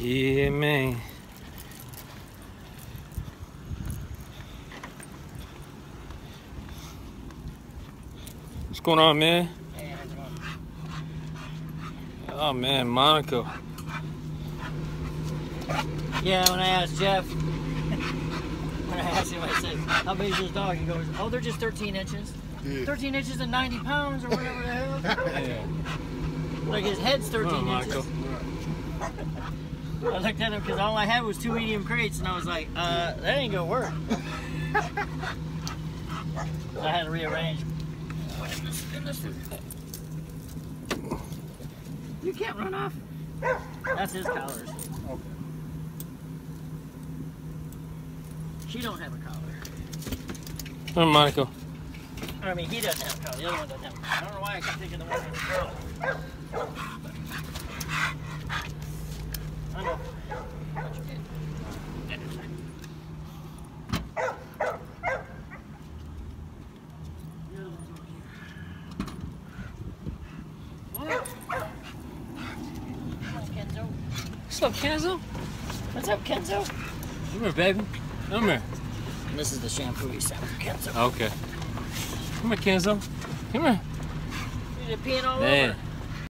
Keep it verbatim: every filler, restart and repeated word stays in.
Yeah, man. What's going on, man? Hey, how's it going? Oh, man, Monaco. Yeah, when I asked Jeff, when I asked him, I said, how big is this dog? He goes, oh, they're just thirteen inches. Yeah. thirteen inches and ninety pounds or whatever the hell. Yeah. Like his head's thirteen Oh, inches. Michael. I looked at him because all I had was two medium crates, and I was like, uh, that ain't gonna work. So I had to rearrange. You can't run off. That's his collars. Okay. She don't have a collar. Oh, Monaco. I mean, he doesn't have a collar. The other one doesn't have a collar. I don't know why I keep thinking the one with the girl. I know. What you did. What's up, Kenzo? What's up, Kenzo? Come here, baby. Come here. This is the shampoo he sent for Kenzo. Okay. Come here, Kenzo. Come here. You're peeing all Man. over.